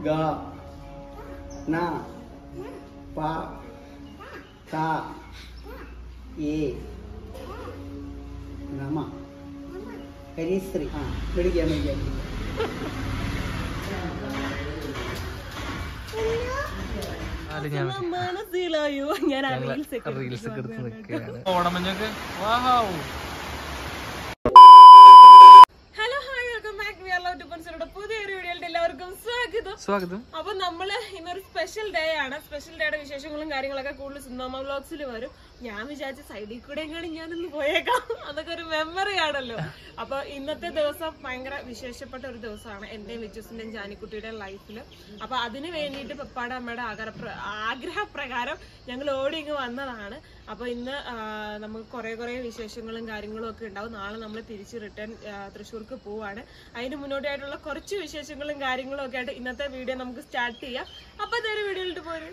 ഗ ന പ ത ഏ നമ ഹരിശ്രീ. വിളിക്കാം മനസ്സിലായോ? ഞാൻ റീൽസ് എടുത്ത് നിൽക്കുകയാണ്. ഓണമഞ്ഞൊക്കെ പുതിയൊരു വീഡിയോയിലേക്ക് എല്ലാവർക്കും സ്വാഗതം. അപ്പൊ നമ്മള് ഇന്നൊരു സ്പെഷ്യൽ ഡേ ആണ്. സ്പെഷ്യൽ ഡേയുടെ വിശേഷങ്ങളും കാര്യങ്ങളൊക്കെ കൂടുതൽ സിനിമ വ്ലോഗ്സിൽ വരും. ഞാൻ വിചാരിച്ച സൈഡിൽ കൂടെ എങ്ങാനും ഞാനൊന്ന് പോയേക്കാം, അതൊക്കെ ഒരു മെമ്മറി ആണല്ലോ. അപ്പൊ ഇന്നത്തെ ദിവസം ഭയങ്കര വിശേഷപ്പെട്ട ഒരു ദിവസമാണ് എന്റെയും വിജുസിന്റെയും ജാനിക്കുട്ടിയുടെയും ലൈഫില്. അപ്പൊ അതിന് വേണ്ടിയിട്ട് പപ്പാടെ അമ്മയുടെ ആഗ്രഹപ്രകാരം ഞങ്ങൾ ഓടി ഇങ്ങ് വന്നതാണ്. അപ്പൊ ഇന്ന് നമുക്ക് കുറെ വിശേഷങ്ങളും കാര്യങ്ങളും ഒക്കെ ഉണ്ടാവും. നാളെ നമ്മൾ തിരിച്ച് റിട്ടേൺ തൃശ്ശൂർക്ക് പോവാണ്. അതിന് മുന്നോട്ടായിട്ടുള്ള കുറച്ച് വിശേഷങ്ങളും കാര്യങ്ങളും ഒക്കെ ആയിട്ട് ഇന്നത്തെ വീഡിയോ നമുക്ക് സ്റ്റാർട്ട് ചെയ്യാം. അപ്പൊ ഇതൊരു വീഡിയോയിലിട്ട് പോരും.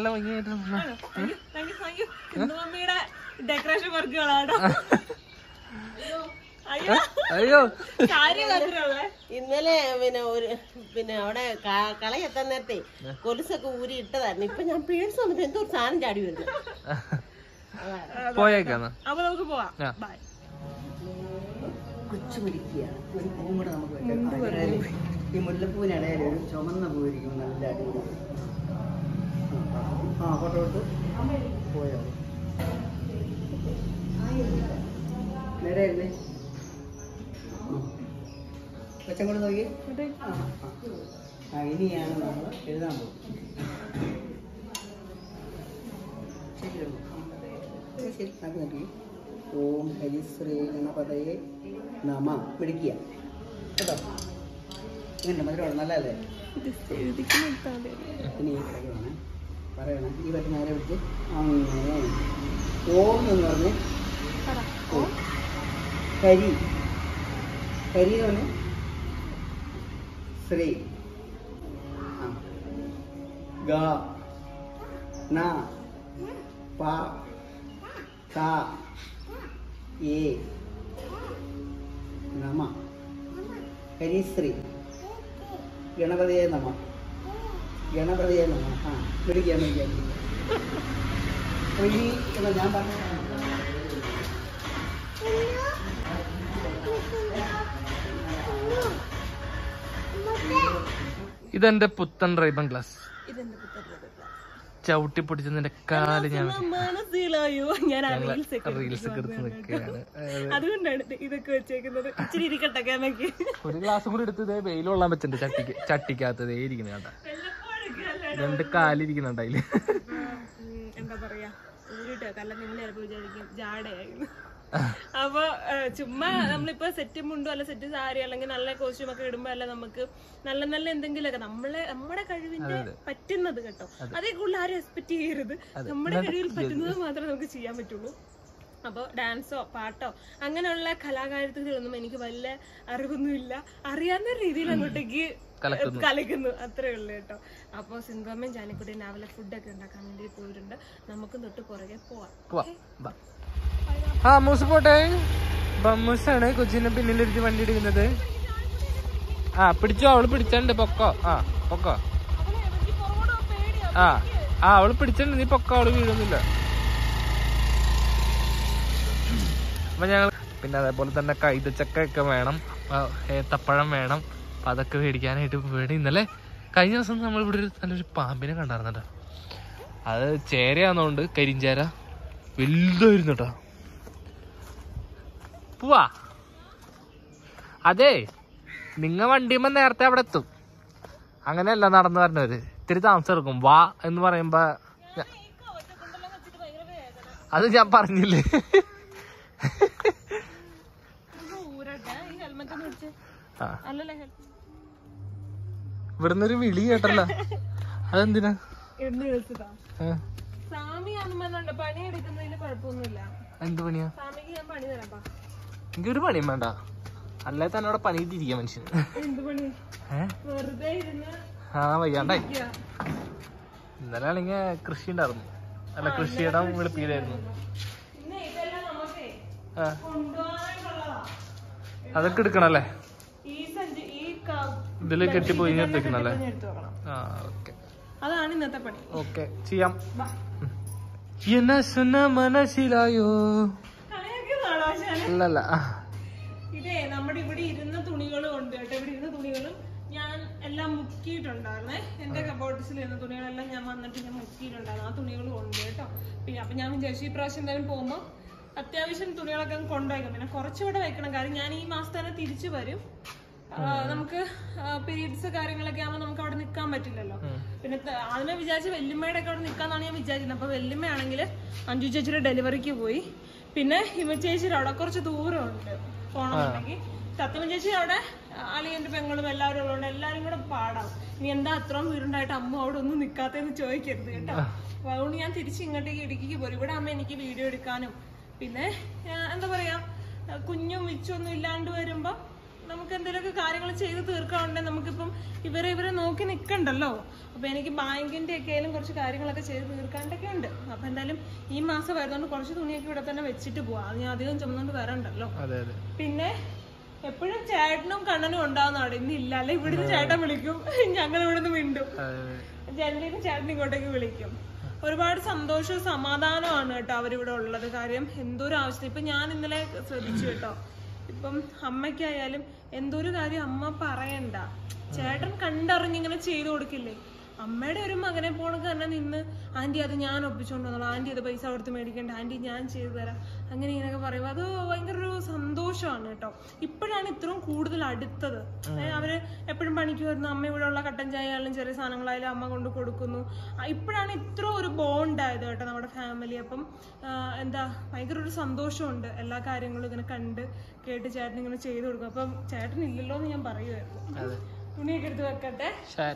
മമ്മിയുടെ ഡെക്കറേഷൻ വർക്കുകളാണ്. അയ്യോ ഇന്നലെ പിന്നെ അവിടെ കളയെത്താൻ നേരത്തെ കൊലുസൊക്കെ ഊരി ഇട്ടതായിരുന്നു. ഇപ്പൊ ഞാൻ പേടിച്ച സമയത്ത് എന്തോ ഒരു സാധനം ചാടി വരുന്നു. അപ്പൊ നമുക്ക് പോവാം. ബൈ. കൊച്ചു പിടിക്കുകയാണ്. ഒരു പൂവും കൂടെ നമുക്ക് വെക്കാം. ഈ മുല്ലപ്പൂവിനിടയിൽ ഒരു ചുമന്ന പൂവിരിക്കും, നല്ല അടിപൊളി. ഫോട്ടോ എടുത്ത് പോയോ? നേരെ കൊച്ചം കൂടെ നോക്കി. ഇനിയാണ് നമ്മൾ എഴുതാൻ പോകും. ശരി, അത് നോക്കി. ഓം ഹരിശ്രീ ഗണപതയെ നമ. പിടിക്കുക കേട്ടോ. ഇങ്ങനെ മധുരം നല്ലതല്ലേ? ഇനി ഈ കിടക്കുവാണ് പറയണം. ഈ പറ്റി നേരെ വിട്ട് അങ്ങനെ ഓം എന്ന് പറഞ്ഞ് ഹരി ഹരി എന്ന് പറഞ്ഞ് ശ്രീ ഗ ന പ ത ഏ നമ ഹരിശ്രീ ഗണപതിയെ നമ. ഗണപതിയെ നമ. വിളിക്കാം. ഇനി ഞാൻ പറഞ്ഞു ഇതെന്റെ പുത്തൻ റൈബൺ ഗ്ലാസ്. ചവിട്ടി പൊടിച്ച് നിന്റെ കാല് ഞാൻ മനസ്സിലായോ? ഞാൻ റീൽസ് എടുത്ത് നിൽക്കുകയാണ്. അതുകൊണ്ടാണ് ഇതൊക്കെ വെച്ചേക്കുന്നത്. ഇച്ചിരി ഇരിക്കട്ടെ. ഒരു ഗ്ലാസും കൂടി എടുത്ത് വെയിൽ കൊള്ളാൻ പറ്റുന്നുണ്ട്. ചട്ടിക്കകത്തതേ ഇരിക്കുന്ന കണ്ട, രണ്ട് കാലിരിക്കുന്നുണ്ട് അതില്. എന്താ പറയാ, ഊരിട്ടോ കല്ല. നിങ്ങൾ ചിലപ്പോ വിചാരിക്കും ജാടയായിരുന്നു. അപ്പൊ ചുമ്മാ നമ്മളിപ്പോ സെറ്റ് മുണ്ടോ അല്ല സെറ്റ് സാരി അല്ലെങ്കിൽ നല്ല കോസ്റ്റ്യൂം ഒക്കെ ഇടുമ്പോ അല്ല നമുക്ക് നല്ല നല്ല എന്തെങ്കിലുമൊക്കെ നമ്മുടെ കഴിവിന്റെ പറ്റുന്നത് കേട്ടോ. അതേ കൂടുതൽ ആരും എക്സ്പെക്ട് ചെയ്യരുത്. നമ്മുടെ കഴിവിൽ പറ്റുന്നത് മാത്രമേ നമുക്ക് ചെയ്യാൻ പറ്റുള്ളൂ. അപ്പോൾ ഡാൻസോ പാട്ടോ അങ്ങനെയുള്ള കലാകാരത്തിലൊന്നും എനിക്ക് വലിയ അറിവൊന്നുമില്ല. അറിയാവുന്ന രീതിയിൽ അങ്ങോട്ടേക്ക് കളിക്കുന്നു, അത്രേ ഉള്ളു കേട്ടോ. അപ്പോൾ സിംഗമ്മയും ജാനിക്കുട്ടിയും രാവിലെ ഫുഡൊക്കെ ഉണ്ടാക്കാൻ വേണ്ടി പോയിട്ടുണ്ട്. നമുക്ക് തൊട്ട് പുറകെ പോവാം. മൂസ് പോട്ടെ. ബമ്മൂസാണ് കൊച്ചിന്റെ പിന്നിലിരുത്തി വണ്ടി എടുക്കുന്നത്. പിടിച്ചോ, അവള് പിടിച്ചിട്ടുണ്ട്. പൊക്കോ. പൊക്കോ. അവള് പിടിച്ചിട്ടുണ്ട്. നീ പൊക്കോ, അവള് വീഴൊന്നുമില്ല. അപ്പൊ ഞങ്ങൾ പിന്നെ അതേപോലെ തന്നെ കൈതച്ചക്ക വേണം, ഏത്തപ്പഴം വേണം. അപ്പൊ അതൊക്കെ മേടിക്കാനായിട്ട് വേണ്ടി ഇന്നലെ കഴിഞ്ഞ ദിവസം നമ്മൾ ഇവിടെ നല്ലൊരു പാമ്പിനെ കണ്ടായിരുന്നട്ടോ. അത് ചേരയാന്നോണ്ട്, കരിഞ്ചേര വലുതായിരുന്നു കേട്ടോ. പോവാ. അതെ, നിങ്ങ വണ്ടിയുമ്പോ നേരത്തെ അവിടെ എത്തും. അങ്ങനെയല്ല നടന്നു പറഞ്ഞവര്, ഇത്തിരി താമസം എടുക്കും. വാ എന്ന് പറയുമ്പോ അത് ഞാൻ പറഞ്ഞില്ലേ. ഇവിടുന്നൊരു വിളി കേട്ടല്ലോ. അതെന്തിനാ? എന്ത് പണിയാ? എനിക്കൊരു പണിയും വേണ്ട. അല്ലേ തന്നെ അവിടെ പണിയിട്ടിരിക്കുക മനുഷ്യന്. വയ്യാണ്ടായി. ഇന്നലെ ആണെങ്കിൽ കൃഷി ഉണ്ടായിരുന്നു. അല്ല, കൃഷിയിടം വിളിപ്പിക്കലായിരുന്നു. അതൊക്കെ എടുക്കണല്ലേ? ഇതില് കെട്ടിപ്പോയി എടുത്തേക്കുന്നല്ലേ? എടുത്തു വെക്കണം. ആ ഓക്കെ, അതാണ് ഇന്നത്തെ പണി. ഓക്കെ ചെയ്യാം. മനസ്സിലായോ? അല്ലല്ല, ഇതേ നമ്മുടെ ഇവിടെ ഇരുന്ന തുണികളും ഉണ്ട് കേട്ടോ. ഇവിടെ ഇരുന്ന തുണികളും ഞാൻ എല്ലാം മുക്കിയിട്ടുണ്ടായിരുന്നേ. എന്റെ കബോർഡ്സിൽ ഇരുന്ന തുണികളെല്ലാം ഞാൻ വന്നിട്ട് ഞാൻ മുക്കിയിട്ടുണ്ടായിരുന്നു. ആ തുണികളും ഉണ്ട് കേട്ടോ. പിന്നെ അപ്പൊ ഞാൻ വിചാരിച്ചു ഈ പ്രാവശ്യം എന്തായാലും പോകുമ്പോ അത്യാവശ്യം തുണികളൊക്കെ കൊണ്ടുവയ്ക്കാം. പിന്നെ കുറച്ചുകൂടെ വെക്കണം, കാര്യം ഞാൻ ഈ മാസം തന്നെ തിരിച്ചു വരും. നമുക്ക് പീരീഡ്സ് കാര്യങ്ങളൊക്കെ ആകുമ്പോൾ നമുക്ക് അവിടെ നിൽക്കാൻ പറ്റില്ലല്ലോ. പിന്നെ അതിനെ വിചാരിച്ച് വെല്ലുമ്മയുടെ ഒക്കെ അവിടെ നിൽക്കാന്നാണ് ഞാൻ വിചാരിക്കുന്നത്. അപ്പൊ വെല്ലുമ്മയാണെങ്കിൽ അഞ്ജു ചേച്ചിയുടെ ഡെലിവറിക്ക് പോയി. പിന്നെ ഹിമ ചേച്ചിയുടെ അവിടെ കുറച്ച് ദൂരമുണ്ട് പോകണമെന്നുണ്ടെങ്കിൽ. സത്യമ ചേച്ചി അവിടെ അളിയന്റെ പെങ്ങളും എല്ലാവരും ഉള്ളതുകൊണ്ട് എല്ലാരും കൂടെ പാടാം. ഇനി എന്താ അത്രയും വീടുണ്ടായിട്ട് അമ്മ അവിടെ ഒന്നും നിൽക്കാത്തെന്ന് ചോദിക്കരുത് കേട്ടോ. അപ്പൊ അതുകൊണ്ട് ഞാൻ തിരിച്ച് ഇങ്ങോട്ടേക്ക് ഇടുക്കിക്ക് പോരും. ഇവിടെ അമ്മ എനിക്ക് വീഡിയോ എടുക്കാനും പിന്നെ എന്താ പറയാ കുഞ്ഞും വിച്ചൊന്നും ഇല്ലാണ്ട് വരുമ്പോ നമുക്ക് എന്തെങ്കിലുമൊക്കെ കാര്യങ്ങൾ ചെയ്ത് തീർക്കാറുണ്ടെങ്കിൽ നമുക്കിപ്പം ഇവരെ നോക്കി നിൽക്കണ്ടല്ലോ. അപ്പൊ എനിക്ക് ബാങ്കിന്റെ ഒക്കെ ആയാലും കുറച്ച് കാര്യങ്ങളൊക്കെ ചെയ്ത് തീർക്കാണ്ടൊക്കെ ഉണ്ട്. അപ്പൊ എന്തായാലും ഈ മാസം വരുന്നോണ്ട് കുറച്ച് തുണിയൊക്കെ ഇവിടെ തന്നെ വെച്ചിട്ട് പോവാം. അത് ഞാൻ അധികം ചുമന്നുകൊണ്ട് വരണ്ടല്ലോ. പിന്നെ എപ്പോഴും ചേട്ടനും കണ്ണനും ഉണ്ടാവുന്നതാണ്. ഇന്നില്ല, അല്ലെ ഇവിടുന്ന് ചേട്ടൻ വിളിക്കും, ഞങ്ങൾ ഇവിടുന്ന് മിണ്ടും. ജനലിന്ന് ചേട്ടൻ ഇങ്ങോട്ടേക്ക് വിളിക്കും. ഒരുപാട് സന്തോഷവും സമാധാനമാണ് കേട്ടോ അവരിവിടെ ഉള്ളത്. കാര്യം എന്തോരം ആവശ്യം. ഇപ്പൊ ഞാൻ ഇന്നലെ ശ്രദ്ധിച്ചു കേട്ടോ, ഇപ്പം അമ്മയ്ക്കായാലും എന്തൊരു കാര്യം അമ്മ പറയണ്ട, ചേട്ടൻ കണ്ടറിഞ്ഞിങ്ങനെ ചെയ്തു കൊടുക്കില്ലേ. അമ്മയുടെ ഒരു മകനെ പോണക്ക് തന്നെ നിന്ന് ആന്റി അത് ഞാൻ ഒപ്പിച്ചോണ്ട് വന്നോളാം, ആന്റി അത് പൈസ കൊടുത്ത് മേടിക്കണ്ട, ആന്റി ഞാൻ ചെയ്തു തരാം, അങ്ങനെ ഇങ്ങനെയൊക്കെ പറയുമ്പോൾ അത് ഭയങ്കര ഒരു സന്തോഷമാണ് കേട്ടോ. ഇപ്പോഴാണ് ഇത്രയും കൂടുതൽ അടുത്തത്. അവര് എപ്പോഴും പണിക്ക് വരുന്നു, അമ്മ ഇവിടെ ഉള്ള കട്ടൻ ചായ ആയാലും ചെറിയ സാധനങ്ങളായാലും അമ്മ കൊണ്ട് കൊടുക്കുന്നു. ഇപ്പോഴാണ് ഇത്ര ഒരു ബോണ്ട് ആയത് കേട്ടോ നമ്മുടെ ഫാമിലി. അപ്പം എന്താ ഭയങ്കര ഒരു സന്തോഷമുണ്ട് എല്ലാ കാര്യങ്ങളും ഇങ്ങനെ കണ്ട് കേട്ട് ചേട്ടൻ ഇങ്ങനെ ചെയ്തു കൊടുക്കും. അപ്പം ചേട്ടൻ ഇല്ലല്ലോ എന്ന് ഞാൻ പറയുമായിരുന്നു. തുണിയൊക്കെ എടുത്ത് വെക്കട്ടെ.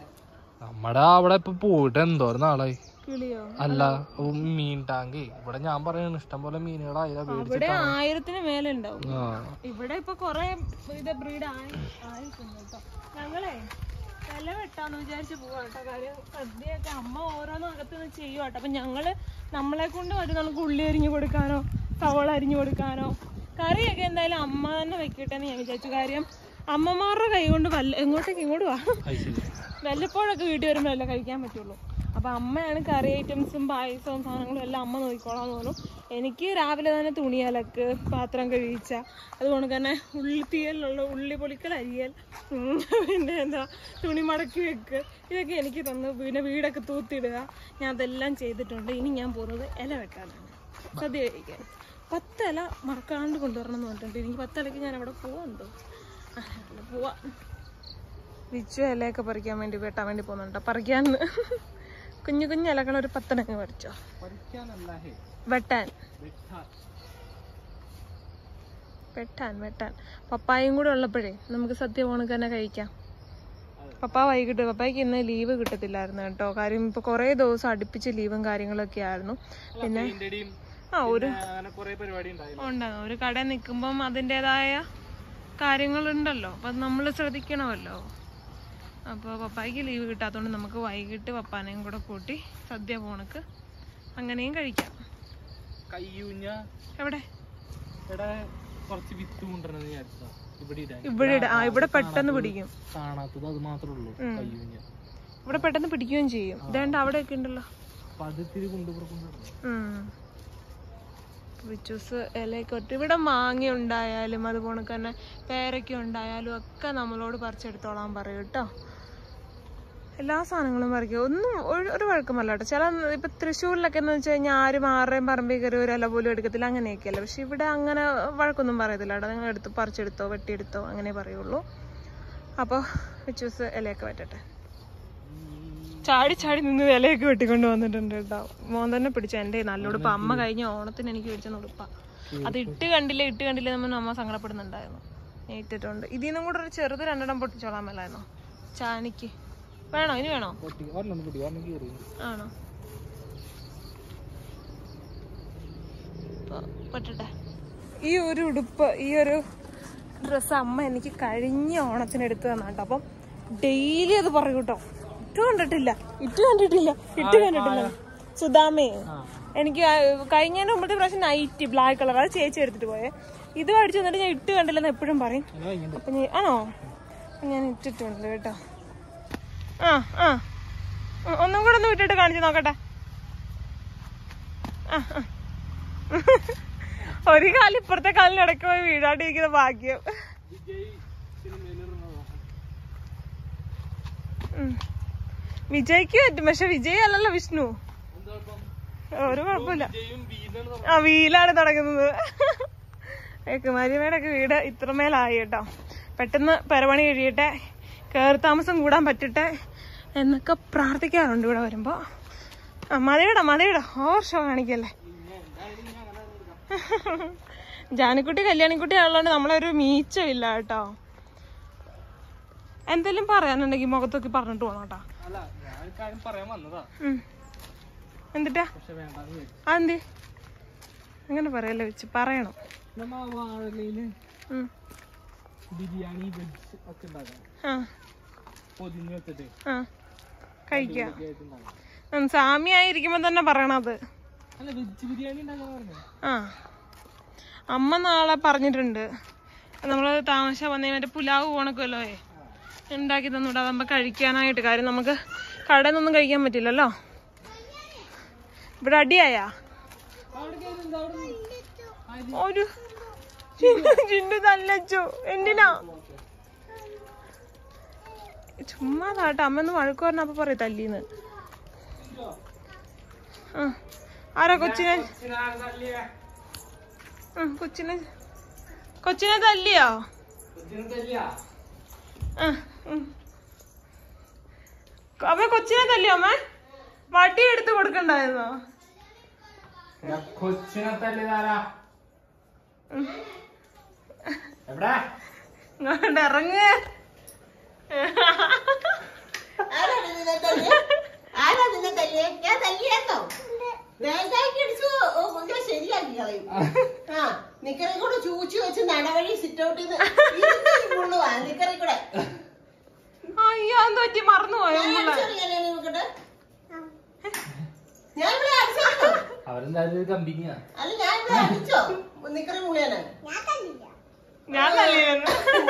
നമ്മടെ അവിടെ ഇപ്പൊ പോയിട്ട് എന്തോരം നാളായി. കിളിയോ? അല്ല, മീൻ ടാങ്ക് ഇവിടെ ഞാൻ പറയണ ഇഷ്ടം പോലെ മീനുകളായി. ഇവിടെ 1000-ന് മേലെ ഉണ്ടാവും. ഇവിടെ ഇപ്പൊ കൊറേ ഇത് ബ്രീഡ് ആയിട്ടുണ്ട് കേട്ടോ. ഞങ്ങളെ വില വെട്ടാന്ന് വിചാരിച്ച് പോവാ കേട്ടോ. കാര്യം സദ്യയൊക്കെ അമ്മ ഓരോന്നും അകത്തുനിന്ന് ചെയ്യും കേട്ടോ. അപ്പൊ നമ്മളെ കൊണ്ട് പറ്റും നമുക്ക് ഉള്ളി അരിഞ്ഞു കൊടുക്കാനോ സവോള അരിഞ്ഞു കൊടുക്കാനോ. കറിയൊക്കെ എന്തായാലും അമ്മ തന്നെ വെക്കട്ടെ എന്ന് ഞാൻ വിചാരിച്ചു. കാര്യം അമ്മമാരുടെ കൈ കൊണ്ട് ഇങ്ങോട്ടേക്ക് ഇങ്ങോട്ട് വാ, വല്ലപ്പോഴൊക്കെ വീട്ടിൽ വരുമ്പോൾ എല്ലാം കഴിക്കാൻ പറ്റുള്ളൂ. അപ്പൊ അമ്മയാണ് കറി ഐറ്റംസും പായസവും സാധനങ്ങളും എല്ലാം അമ്മ നോക്കിക്കോളാന്ന് തോന്നും. എനിക്ക് രാവിലെ തന്നെ തുണി അലക്ക്, പാത്രം കഴിച്ച, അതുകൊണ്ട് തന്നെ തീയലുള്ള ഉള്ളി പൊളിക്കൽ, അരിയൽ, പിന്നെ എന്താ തുണി മടക്കി വെക്ക്, ഇതൊക്കെ എനിക്ക് തന്നു. പിന്നെ വീടൊക്കെ തൂത്തിടുക, ഞാൻ അതെല്ലാം ചെയ്തിട്ടുണ്ട്. ഇനി ഞാൻ പോകുന്നത് ഇല വെക്കാനാണ്, സദ്യ കഴിക്കാൻ. 10 ഇല മറക്കാണ്ട് കൊണ്ടുവരണം എന്ന് പറഞ്ഞിട്ടുണ്ട്. എനിക്ക് 10 ഇലയ്ക്ക് ഞാൻ അവിടെ പോവാന്തോ പോവാ. വിച്ചു ഇലയൊക്കെ പറിക്കാൻ വേണ്ടി വെട്ടാൻ വേണ്ടി പോകുന്നുണ്ടോ? പറിക്കാൻ കുഞ്ഞു കുഞ്ഞു ഇലകൾ ഒരു 10 ഇലങ്ങ് പറിച്ചോ. വെട്ടാൻ പപ്പായും കൂടെ ഉള്ളപ്പോഴേ നമുക്ക് സദ്യ പോണക്ക് തന്നെ കഴിക്കാം. പപ്പായ്ക്ക് ഇന്ന് ലീവ് കിട്ടത്തില്ലായിരുന്നു കേട്ടോ. കാര്യം ഇപ്പൊ കൊറേ ദിവസം അടുപ്പിച്ച് ലീവും കാര്യങ്ങളൊക്കെ ആയിരുന്നു. പിന്നെ ഒരു കട നിൽക്കുമ്പം അതിൻ്റെതായ കാര്യങ്ങളുണ്ടല്ലോ, അപ്പൊ നമ്മൾ ശ്രദ്ധിക്കണമല്ലോ. അപ്പോൾ പപ്പായ്ക്ക് ലീവ് കിട്ടാത്തതുകൊണ്ട് നമുക്ക് വൈകിട്ട് പപ്പാനെയും കൂടെ കൂട്ടി സദ്യ പോണക്ക് അങ്ങനെയും കഴിക്കാം. എവിടെ ഇവിടെ പെട്ടെന്ന് പിടിക്കും. ഇവിടെ പെട്ടെന്ന് പിടിക്കുകയും ചെയ്യും. ഇതേണ്ട അവിടെയൊക്കെ ഉണ്ടല്ലോ. വിച്ചൂസ് ഇലയൊക്കെ ഇട്ട് ഇവിടെ മാങ്ങ ഉണ്ടായാലും അതുപോലെ തന്നെ പേരയ്ക്ക ഉണ്ടായാലും ഒക്കെ നമ്മളോട് പറിച്ചെടുത്തോളാൻ പറയും കേട്ടോ. എല്ലാ സാധനങ്ങളും പറിക്കും, ഒന്നും ഒരു വഴക്കമല്ല കേട്ടോ. ചില ഇപ്പൊ തൃശ്ശൂരിലൊക്കെ എന്ന് വെച്ച് കഴിഞ്ഞാൽ ആരും ആരുടെയും പറമ്പിൽ കയറി ഒരു ഇല പോലും എടുക്കത്തില്ല, അങ്ങനെയൊക്കെയല്ല. പക്ഷെ ഇവിടെ അങ്ങനെ വഴക്കൊന്നും പറയത്തില്ല കേട്ടോ. നിങ്ങൾ പറിച്ചെടുത്തോ വെട്ടിയെടുത്തോ അങ്ങനെ പറയുള്ളൂ. അപ്പോൾ വിച്ചൂസ് ഇലയൊക്കെ വെട്ടട്ടെ. ചാടി നിന്ന് ഇലയൊക്കെ വെട്ടിക്കൊണ്ട് വന്നിട്ടുണ്ട് കേട്ടോ. മോൻ തന്നെ പിടിച്ച എൻ്റെ നല്ല ഉടുപ്പ. അമ്മ കഴിഞ്ഞ ഓണത്തിന് എനിക്ക് പിടിച്ച ഉടുപ്പ. അത് ഇട്ട് കണ്ടില്ല നമ്മൾ അമ്മ സങ്കടപ്പെടുന്നുണ്ടായിരുന്നു. ഇട്ടിട്ടുണ്ട്. ഇതിൽ നിന്നും കൂടെ ഒരു ചെറുത് 2 എണ്ണം പൊട്ടിച്ചോളാൻ മേലായിരുന്നോ? ചാനിക്ക് വേണോ? ഇനി വേണോ? ആണോ? പൊട്ടട്ടെ. ഈ ഒരു ഉടുപ്പ്, ഈ ഒരു ഡ്രസ്സ് അമ്മ എനിക്ക് കഴിഞ്ഞ ഓണത്തിന് എടുത്തു തന്നാട്ടോ. അപ്പം ഡെയിലി അത് പറയൂ കേട്ടോ. ഇട്ട് കണ്ടിട്ടില്ല സുധാമേ. എനിക്ക് കഴിഞ്ഞതിന് മുമ്പത്തെ പ്രാവശ്യം നൈറ്റ് ബ്ലാക്ക് കളർ, അത് ചേച്ചി എടുത്തിട്ട് പോയെ. ഇത് മേടിച്ചു വന്നിട്ട് ഞാൻ ഇട്ട് കണ്ടില്ലെന്ന് എപ്പോഴും പറയും. അപ്പൊ ആണോ? ഞാൻ ഇട്ടിട്ടുണ്ട് കേട്ടോ. ആ ആ ഒന്നും കൂടെ ഒന്ന് വിട്ടിട്ട് കാണിച്ചു നോക്കട്ടെ. ഒരു കാലം ഇപ്പുറത്തെ കാലിന് ഇടയ്ക്ക് പോയി വീഴാണ്ടിരിക്കുന്ന ഭാഗ്യം. വിജയ്ക്ക് പറ്റും, പക്ഷെ വിജയ് അല്ലല്ലോ വിഷ്ണു. ഒരു കുഴപ്പമില്ല. ആ വീലാണ് തുടങ്ങുന്നത്. കുമാരിമേടൊക്കെ വീട് ഇത്രമേലായി കേട്ടോ. പെട്ടെന്ന് പരപണി കഴിയട്ടെ, കയറി താമസം കൂടാൻ പറ്റട്ടെ എന്നൊക്കെ പ്രാർത്ഥിക്കാറുണ്ട് ഇവിടെ വരുമ്പോ. മതിയുടെ ഓവർ ഷോ കാണിക്കല്ലേ. ജാനിക്കുട്ടി കല്യാണിക്കുട്ടി ആയതുകൊണ്ട് നമ്മളൊരു മീച്ചമില്ല കേട്ടോ. എന്തെങ്കിലും പറയാനുണ്ടെങ്കിൽ മുഖത്തൊക്കെ പറഞ്ഞിട്ട് പോണം കേട്ടോ. എന്നിട്ടാ അതെന്തി അങ്ങനെ പറയല്ലേ വെച്ച് പറയണം. ബിരിയാണി വെജ് ഒക്കെ കഴിക്കാം. സാമിയായിരിക്കുമ്പോ തന്നെ പറയണത്. ആ അമ്മ നാളെ പറഞ്ഞിട്ടുണ്ട് നമ്മള് താമസ വന്നേ മറ്റേ പുലാവ് പോണക്കുമല്ലോ ഉണ്ടാക്കി തന്നൂടെ, അതാകുമ്പോ കഴിക്കാനായിട്ട്. കാര്യം നമുക്ക് കടയിൽ നിന്നൊന്നും കഴിക്കാൻ പറ്റില്ലല്ലോ. ഇവിടെ അടിയായ ഒരു ചിന്നു തല്ലച്ചു. എന്തിനാ ചുമ്മാ താട്ടെ. അമ്മന്ന് വഴക്ക് പറഞ്ഞ അപ്പൊ പറയും തല്ലീന്ന്. ആരാ കൊച്ചിനെ തല്ലിയോ? അമ്മ കൊച്ചിനെ തല്ലിയോ? അമ്മ വടി എടുത്ത് കൊടുക്കണ്ടായിരുന്നോ? ഇറങ്ങ നിക്കറി കൂടെ ചൂച്ചു വെച്ച് നടവഴി സിറ്റൗട്ടിൽ നിക്കറി കൂടെ. അയ്യോ എന്ത് പറ്റി? മറന്നുപോയോ? ഞാൻ തല്ലില്ലെന്ന്.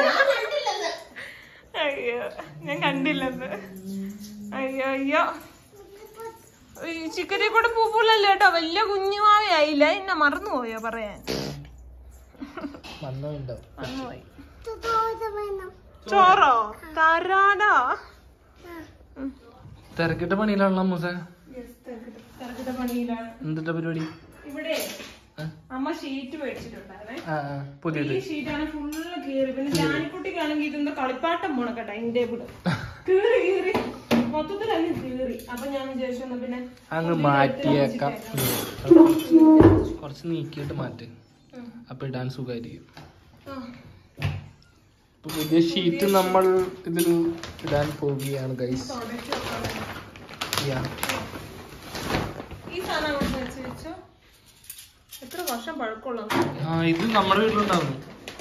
അയ്യോ ഞാൻ കണ്ടില്ലെന്ന്. അയ്യോ ചിക്കനെ കൂടെ പൂപ്പൂലല്ലോ കേട്ടോ. വലിയ കുഞ്ഞുമാവയായില്ല. എന്നെ മറന്നുപോയോ പറയാൻ? മറന്നുപോയി. ചോറോ തരാടാ. തിരക്കിട്ട പണിയിലാണല്ലോ മൂസ. തിരക്കിട്ട പണിയിലാണ്. എന്താ പരിപാടി? ഇവിടെ അമ്മ ഷീറ്റ് മേടിച്ചിട്ടുണ്ടായിരുന്നേ. പുതിയത് ഈ ഷീറ്റാണ് ഫുള്ള് കീറി. പിന്നെ ജാനിക്കുട്ടിക്കാണെങ്കിൽ ഇതെന്തോ കളിപ്പാട്ടം പോണ ടൈം ടേബിള് കീറി മൊത്തത്തിൽ അങ്ങ് കീറി. അപ്പൊ ഞാൻ വിചാരിച്ചു പിന്നെ അങ്ങ് മാറ്റിയേക്കാം. കുറച്ച് നീക്കിയിട്ട് മാറ്റി, അപ്പൊ ഇടാൻ സുഖമായിരിക്കും. പുതിയ ഷീറ്റ് നമ്മൾ ഇതിൽ ഇടാൻ പോവുകയാണ് ഗൈസ്. ഈ സാധനം വെച്ചോ. എത്ര വർഷം പഴക്കമുള്ള ഇത് നമ്മുടെ വീട്ടിലുണ്ടാവുന്നു.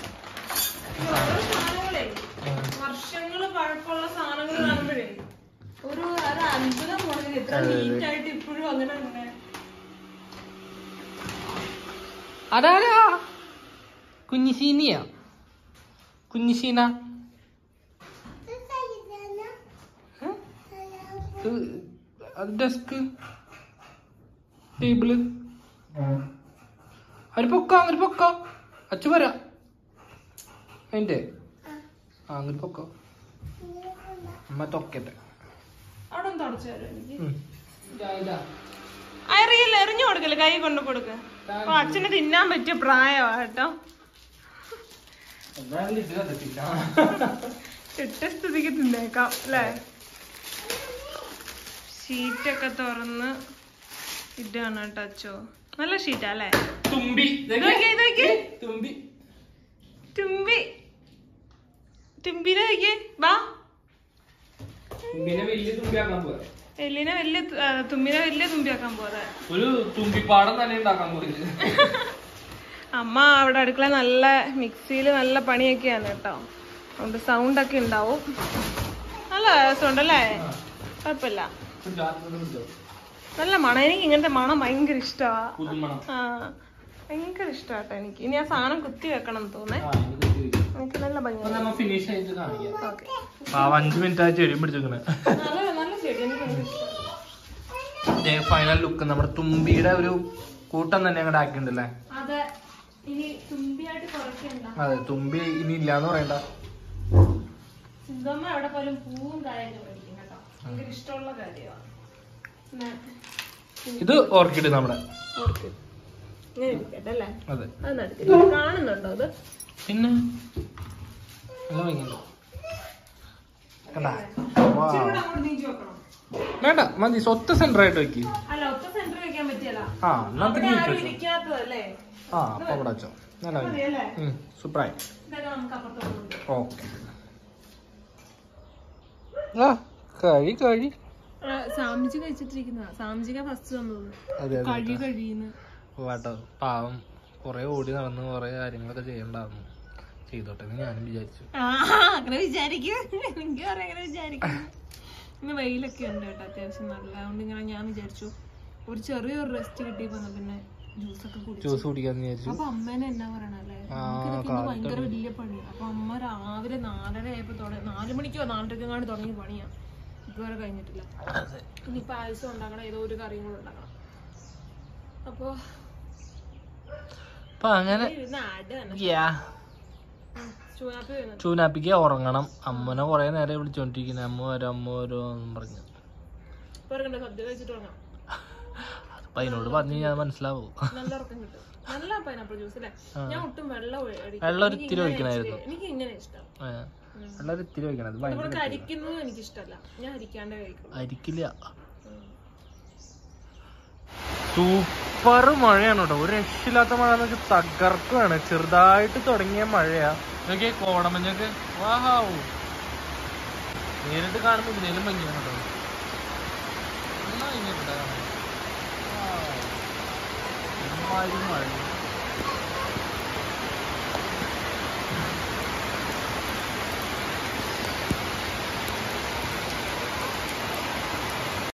വർഷങ്ങള് പഴക്കമുള്ള സാധനങ്ങൾ കാണുമ്പോഴേ ഒരു അത്ഭുതം പോലെ എത്ര നീറ്റായിട്ട് ഇപ്പോഴും അങ്ങനെ തന്നെ. അതാരാ? കുഞ്ഞിശീനിയാ? കുഞ്ഞിശീന അത് ഡെസ്ക് ടേബിള്. അവര് പൊക്കോ അച്ചു വരാ അതിന്റെ അങ്ങോട്ട് പൊക്കോ. അമ്മ തൊക്കട്ടെ. അവിടെ ഒന്ന് തുടച്ചു തരും എനിക്ക്. അറിയില്ല, എറിഞ്ഞു കൊടുക്കല്ലേ, കൈ കൊണ്ട് കൊടുക്ക. അപ്പൊ അച്ഛന് തിന്നാൻ പറ്റിയ പ്രായമാ കേട്ടോ. ഇട്ട സ്ഥിതിക്ക് തിന്നേക്കാം അല്ലേ. ഷീറ്റൊക്കെ തുറന്ന് ഇതാണ് കേട്ടോ അച്ചോ. നല്ല ഷീറ്റാ അല്ലേ. തുമ്പി തുമ്പിനെ വാ. തുമ്പിനെ വലിയ തുമ്പിയാക്കാൻ പോവാ. തുമ്പിനെ വലിയ തുമ്പിയാക്കാൻ പോവാ. ഒരു തുമ്പിപ്പാടം തന്നെ ഉണ്ടാക്കാൻ പോയത്. അമ്മ അവിടെ അടുക്കള നല്ല മിക്സിയിൽ നല്ല പണിയൊക്കെയാണ് കേട്ടോ. അതുകൊണ്ട് സൗണ്ട് ഒക്കെ ഉണ്ടാവും. നല്ല രസമുണ്ടല്ലേ, കുഴപ്പമില്ല. നല്ല മണം. എനിക്ക് ഇങ്ങനത്തെ മണം ഭയങ്കര ഇഷ്ടമാ. ഭയങ്കര ഇഷ്ടാട്ടോ എനിക്ക്. ഇനി ആ സാധനം കുത്തി വെക്കണം തോന്നേ. നമുക്ക് നല്ല ഭംഗിയാണ്. ഫിനിഷ് ആയിട്ട് കാണിക്കാം. ഓക്കെ, 5 മിനിറ്റ് ആയി ചെടിയും പിടിച്ചിരിക്കണേ. നല്ല ചെടി, എനിക്ക് ഭയങ്കര ഇഷ്ടം. ഫൈനൽ ലുക്ക് നമ്മുടെ തുമ്പിയുടെ ഒരു കൂട്ടം തന്നെ അങ്ങോട്ട് ആക്കിണ്ടല്ലേ. അതെ, ഇനി തുമ്പിയായിട്ട് കുറയ്ക്കണ്ട. അതെ, തുമ്പി ഇനി ഇല്ലാന്ന് പറയണ്ട. സിന്ധമ്മ എവിടെ പോലും പൂവും കായൊക്കെ മേടിക്കും കേട്ടോ, ഭയങ്കര ഇഷ്ടമുള്ള കാര്യമാണ്. ഇത് ഓർക്കിഡ് നമ്മുടെ. ഓർക്കിഡ് ഇങ്ങനെ ഇരിക്കട്ടെ അല്ലേ? അതെ, അത് നടത്തില്ല. കാണുന്നുണ്ടോ അത്? പിന്നെ നല്ല ഭംഗിയുണ്ട്. കണ്ടാ? ഇച്ചിരി കൂടെ അങ്ങോട്ട് നീക്കി വെക്കണം. വേണ്ട, മതി. സ്വത്ത് സെന്റർ ആയിട്ട് വെക്ക്. അല്ല, ഒത്ത സെന്റർ വെക്കാൻ പറ്റിയല്ല. ആ, അവിടെ ആരും ഇരിക്കാത്തതല്ലേ? ആ, അപ്പൊ അവിടെ വെച്ചോ. നല്ല ഭംഗി. മതിയല്ലേ? സൂപ്പറായി. ഇതൊക്കെ നമുക്ക് അപ്പുറത്തോട്ട് കൊണ്ടുപോകാം. ഓക്കെ. ആ, കഴി സാമിജി കഴിച്ചിട്ടിരിക്കുന്ന സാമിജിക ഫസ്റ്റ് വന്നത്. അതെ കഴിയുന്ന വാട്ടോ, പാവം കൊറേ ഓടി നടന്ന് കൊറേ കാര്യങ്ങളൊക്കെ ചെയ്യണ്ടായിരുന്നു. ചെയ്തോട്ടെ എന്ന് ഞാനും വിചാരിച്ചു. അങ്ങനെ വിചാരിക്കും, എനിക്ക് പറയാം അങ്ങനെ വിചാരിക്കും. ഇന്ന് വെയിലൊക്കെ ഉണ്ട് കേട്ടോ, അത്യാവശ്യം നല്ല. അതുകൊണ്ട് ഇങ്ങനെ ഞാൻ വിചാരിച്ചു ഒരു ചെറിയൊരു റെസ്റ്റ് കിട്ടിയപ്പോ പിന്നെ ജ്യൂസ് കുടിക്കാന്ന് വിചാരിച്ചു. അപ്പൊ അമ്മേനെ എന്നാ പറയണല്ലേ, ഭയങ്കര വലിയ പണിയാ. അപ്പൊ അമ്മ രാവിലെ 4:30 ആയപ്പോ 4 മണിക്കോ 4:30 തുടങ്ങിയ പണിയാ, ഇതുവരെ കഴിഞ്ഞിട്ടില്ല. ഇനി പായസം ഉണ്ടാക്കണം, ഏതോ ഒരു കറിയും കൂടെ ഉണ്ടാക്കണം. അപ്പൊ അങ്ങനെ ചൂനാപ്പിക്ക് ഉറങ്ങണം. അമ്മനെ കൊറേ നേരം വിളിച്ചോണ്ടിരിക്കുന്നത്. അമ്മ വരോ എന്നും പറഞ്ഞു. സദ്യ കഴിച്ചിട്ട് ഉറങ്ങാം. അപ്പൊ അതിനോട് പറഞ്ഞു ഞാൻ മനസ്സിലാവൂ. നല്ല ഉറക്കം കിട്ടും. നല്ല പൈനാപ്പിൾ ജ്യൂസ് അല്ലേ? ഞാൻ ഒട്ടും വെള്ളം ഒരു ഇത്തിരി ഒഴിക്കണായിരുന്നു. എനിക്ക് ഇങ്ങനെ ഇഷ്ടം. വെള്ളം ഒരു ഇത്തിരി ഒഴിക്കണത് അരിക്കുന്നത് എനിക്ക് ഇഷ്ടമല്ല, ഞാൻ അരിക്കാണ്ടേ കഴിക്കും. അരിക്കില്ല. സൂപ്പർ മഴയാണ് കേട്ടോ, ഒരു രക്ഷയില്ലാത്ത മഴ എന്ന് വെച്ചാൽ തകർക്കുകയാണ്. ചെറുതായിട്ട് തുടങ്ങിയ മഴയാ. നോക്കിയേ കോടമഞ്ഞൊക്കെ. വാഹാവൂ, നേരിട്ട് കാണുമ്പോ ഇതിലും ഭംഗിയാണ് കേട്ടോ. മഴ